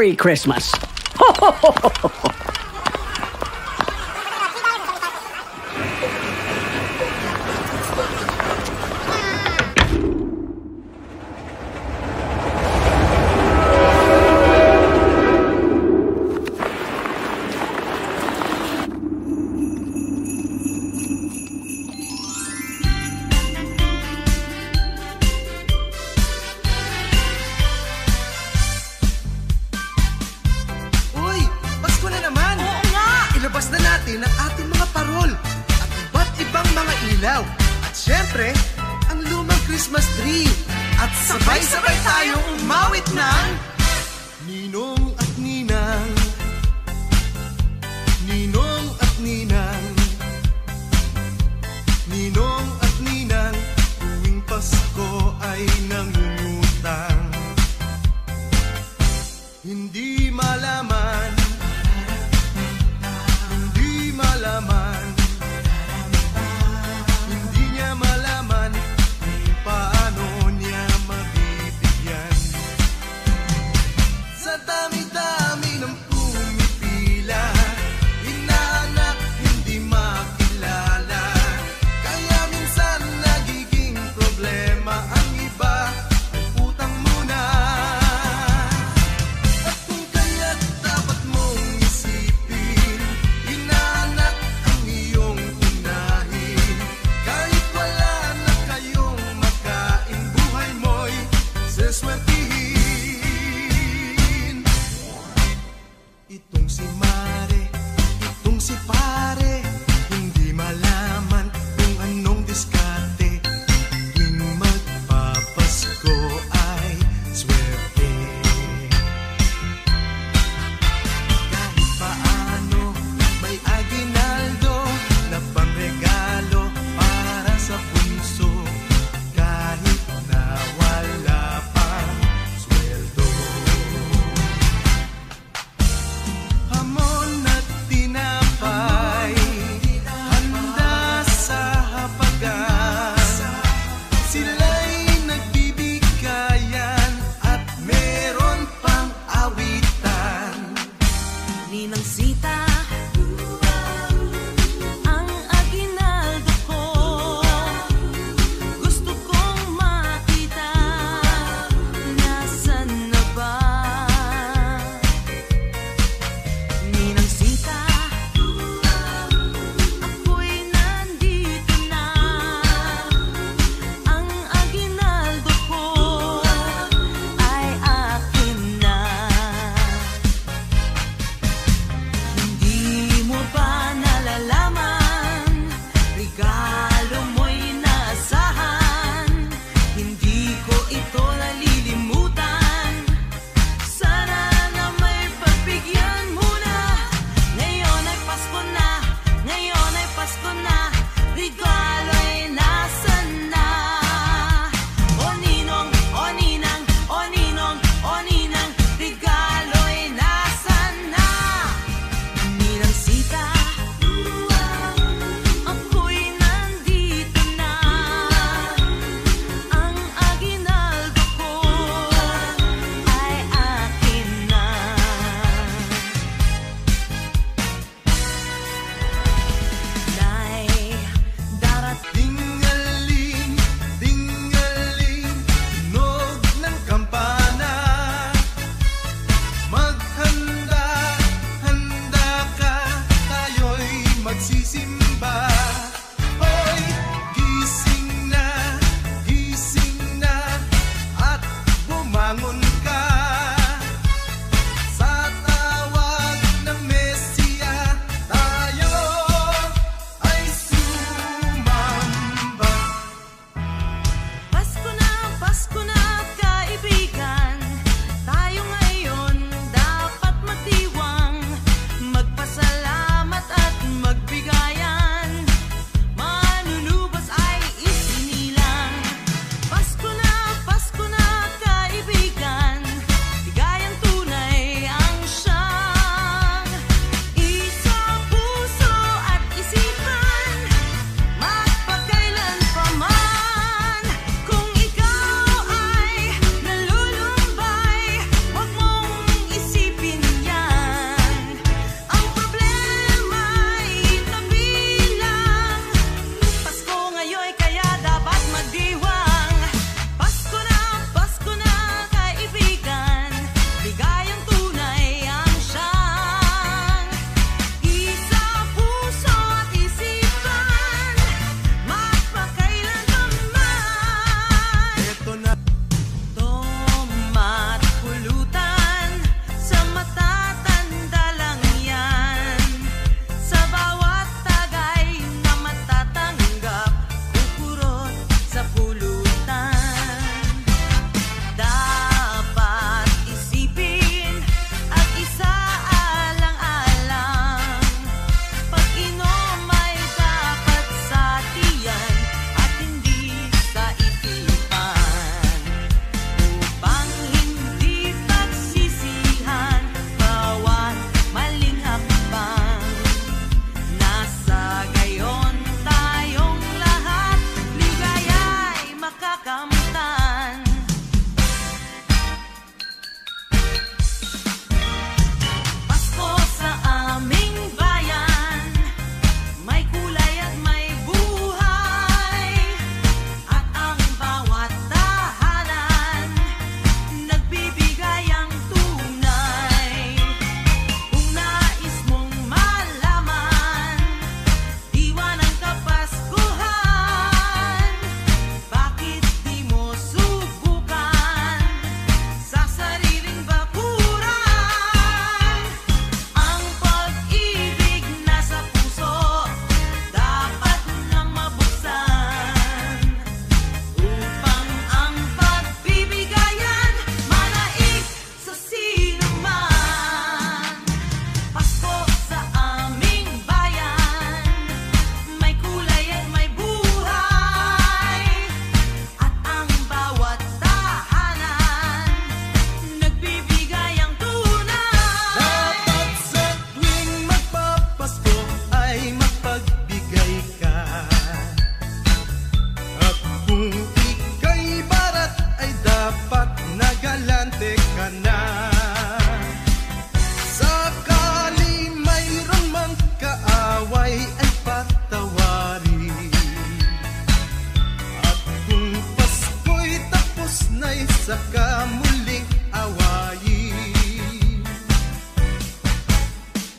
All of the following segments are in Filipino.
Merry Christmas! Ho, ho, ho, ho, ho, ho. Hamon at tinapay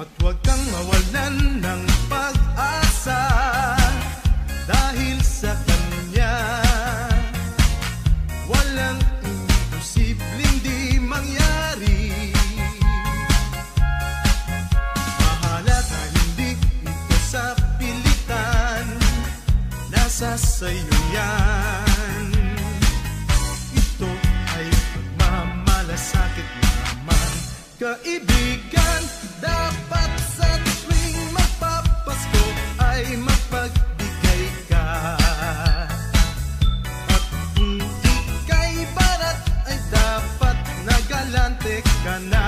At huwag kang mawalan ng pag-asa dahil sa Kanya walang imposibleng di mangyari. Mahalaga hindi ito sa pilitan, nasa sa'yo yan. Ito ay pagmamalasakit naman, kaibigan. Dapat sa tuwing magpapasko ay mapagbigay ka. At kung ika'y barat ay dapat nagalante ka na.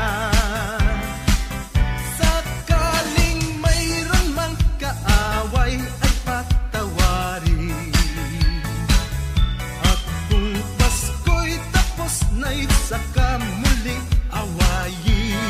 Sakaling mayroon mang kaaway ay patawarin. At kung Pasko'y tapos na'y saka muling awayin.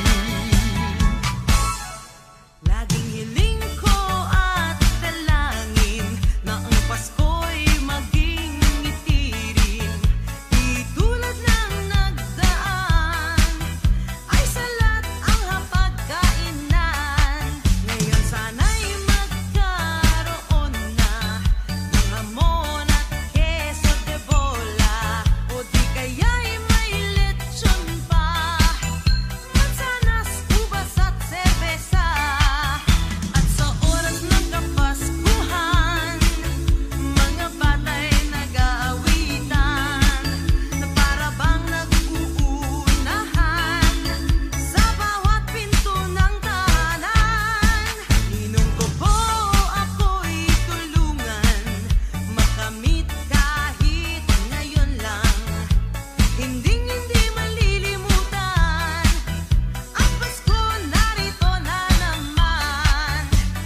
Laging hiling ko at dalangin na ang Pasko'y maging ngiti rin. Di tulad ng nagdaan ay salat ang hapagkainan. Ngayon sana'y magkaroon na ng hamon at queso de bola, o di kaya'y may lechon pa, mansanas, ubas at serbesa. At sa oras ng Kapaskuhan, mga bata'y nag-aawitan na para bang nag-uunahan sa bawat pinto ng tahanan. Ninong ko po ako'y tulungan makamit kahit ngayon lang. Hinding-hindi malilimutan ang Pasko, narito na naman.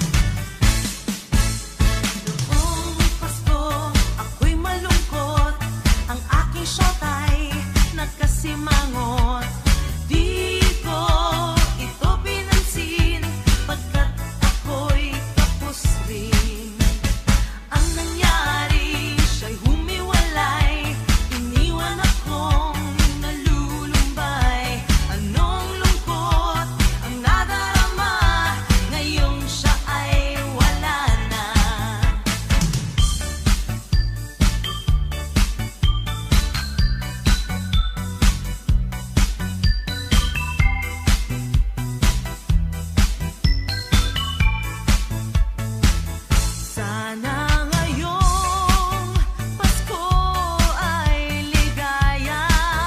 Noong Pasko, ako'y malungkot, ang aking siyota'y nagkasimangot. Di ko ito pinansin, pagkat ako'y tapos rin. Ang nangyari, siya'y humiwalay, iniwan akong nalulumbay. Anong lungkot ang nadarama, ngayong siya ay wala na. Sana ngayong Pasko ay ligaya,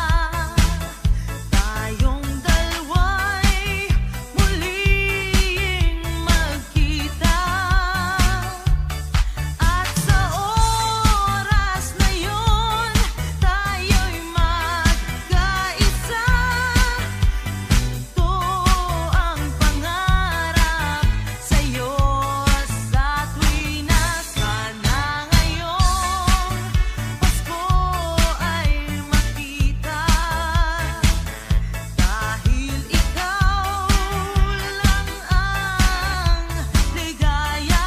tayong dalawa'y muling magkita. At sa oras na yun, tayo'y magkaisa. Ito ang pangarap sa'yo sa tuwi na. Sana ngayong Pasko ay makita, dahil ikaw lang ang ligaya.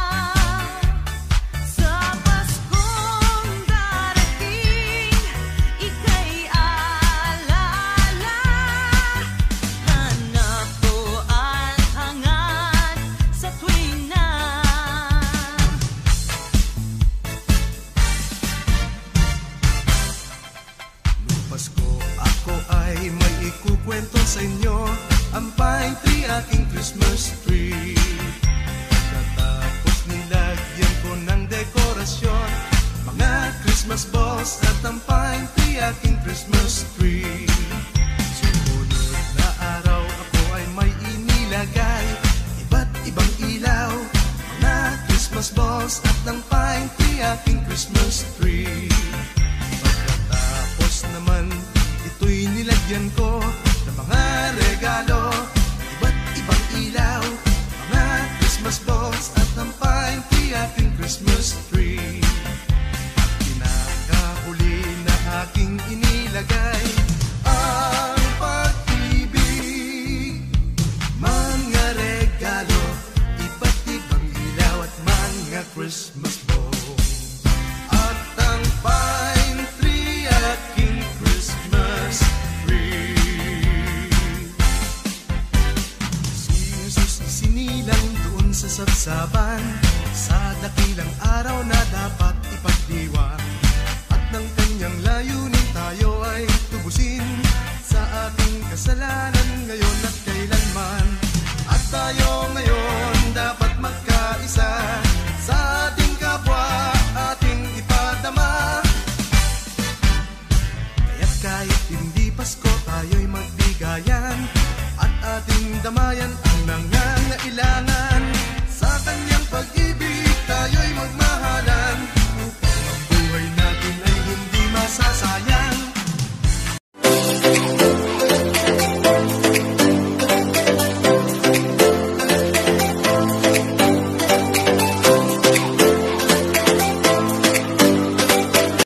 Sa Paskong darating, ika'y alala, hanap ko at hangad sa tuwing na. Nung Pasko ako ay may ikukwento sa inyo, ang pine tree, aking Christmas tree. Pagkatapos nilagyan ko ng dekorasyon, mga Christmas balls at ang pine tree, aking Christmas tree. Sumunod na araw ako ay may inilagay, iba't ibang ilaw, mga Christmas balls at ang pine tree, aking Christmas tree. Pagkatapos naman, ito'y nilagyan ko ng mga regalo, iba't ibang ilaw, mga Christmas balls at ang pine tree, aking Christmas tree. At pinakahuli na aking inilagay, ang pag-ibig, mga regalo, iba't ibang ilaw at mga Christmas balls. At ang pine tree, aking Christmas tree. Si Jesus isinilang doon sa sabsaban, sa dakilang araw na dapat ipagdiwang. At ng kanyang layunin tayo ay tubusin sa ating kasalanan ngayon at kailanman. At tayo